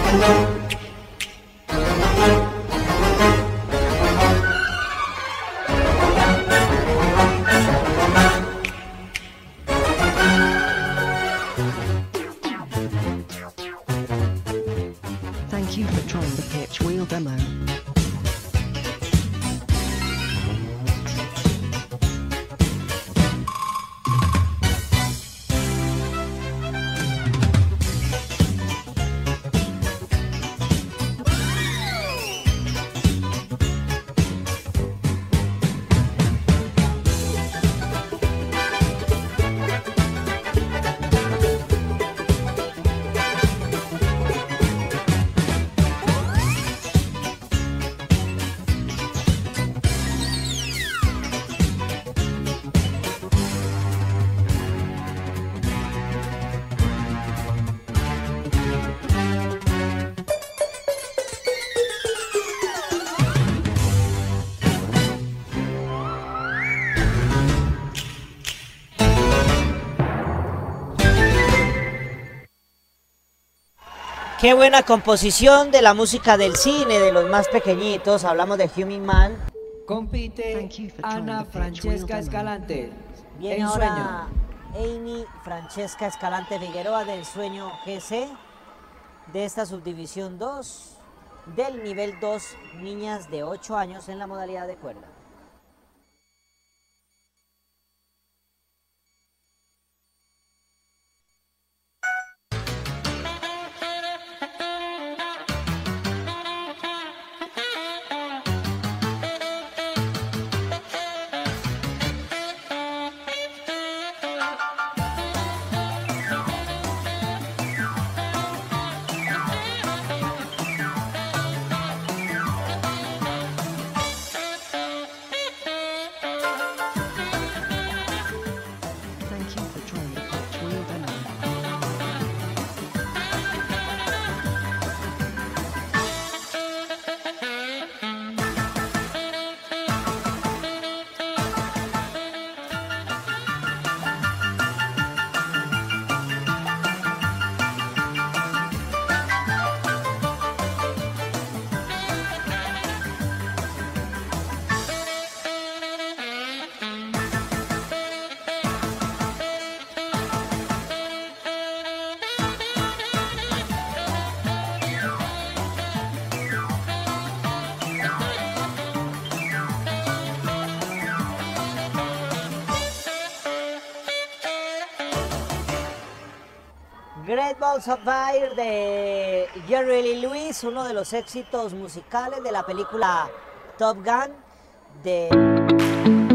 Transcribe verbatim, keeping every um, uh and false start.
Thank you for trying the pitch wheel demo. Qué buena composición de la música del cine, de los más pequeñitos. Hablamos de Human Man. Compite Ana Francesca Escalante. Viene El ahora sueño. Amy Francesca Escalante Figueroa del Sueño G C, de esta subdivisión dos, del nivel dos, niñas de ocho años en la modalidad de cuerda. Thank you for trying the pitch wheel demo. Great Balls of Fire de Jerry Lee Lewis, uno de los éxitos musicales de la película Top Gun de...